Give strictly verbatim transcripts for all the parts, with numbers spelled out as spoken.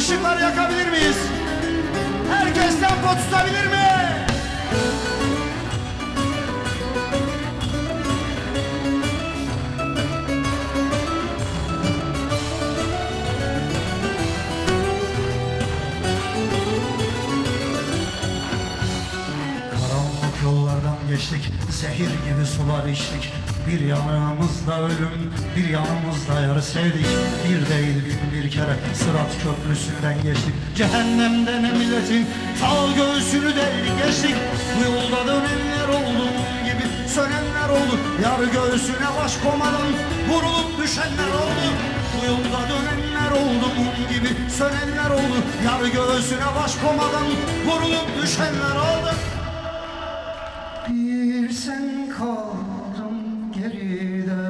Işıkları yakabilir miyiz? Herkes tempo tutabilir mi? Karanlık yollardan geçtik, zehir gibi sular içtik. Bir yanımızda ölüm, bir yanımızda yar sevdik. Bir değil bin bir kere Sırat Köprüsü'nden geçtik. Cehennemden milletin ta göğsünü deldik geçtik. Bu yolda dönenler oldu, gibi sönenler oldu. Yar göğsüne baş komadan vurulup düşenler oldu. Bu yolda dönenler oldu, mum gibi sönenler oldu. Yar göğsüne baş komadan vurulup düşenler oldu. Bir sen kaldın geride,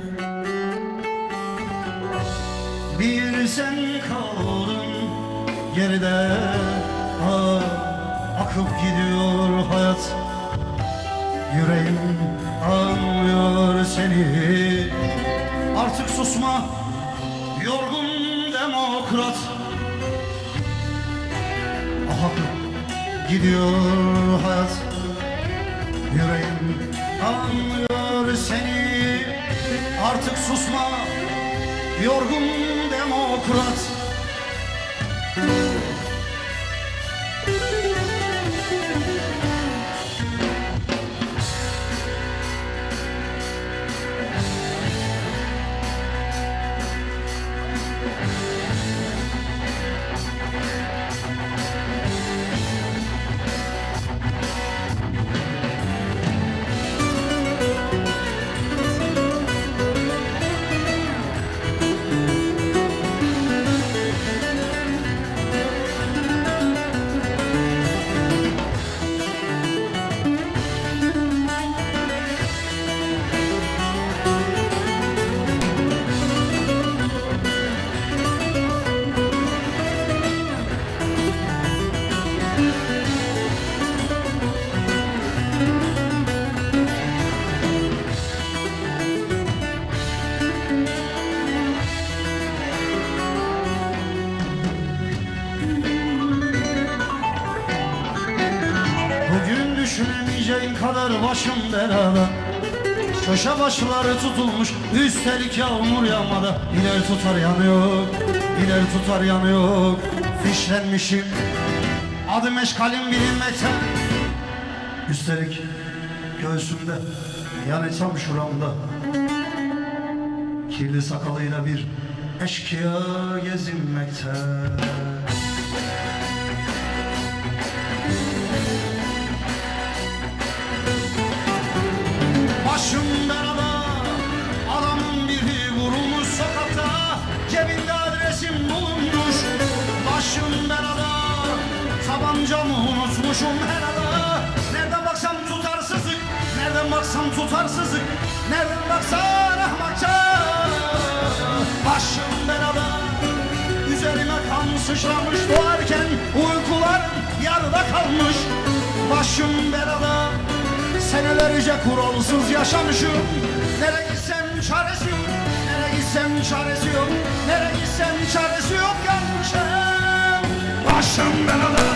bir sen kaldın geride. Ah, akıp gidiyor hayat, yüreğim anlıyor seni. Artık susma yorgun demokrat. Ah, akıp gidiyor hayat, yüreğim anlıyor seni. Artık susma yorgun demokrat. Düşünemeyeceğin kadar başım belada. Köşe başları tutulmuş, üstelik yağmur yağmada. İleri tutar yanıyor, ileri tutar yanıyor. Fişlenmişim, adım eşkalim bilinmekte. Üstelik göğsümde, yani tam şuramda, kirli sakalıyla bir eşkıya gezinmekte. Başım belada, adamın biri vurulmuş sokakta. Cebinde adresim bulunmuş. Başım belada, tabancamı unutmuşum herhalde. Nereden baksam tutarsızlık, nereden baksam tutarsızlık, nereden baksan ahmakça. Başım belada, üzerime kan sıçramış. Doğarken uykular yarıda kalmış. Başım belada, senelerce kuralsız yaşamışım. Nereye gitsem çaresi yok, nereye gitsem çaresi yok, nereye gitsem çaresi yok yanmışım. Başım belada.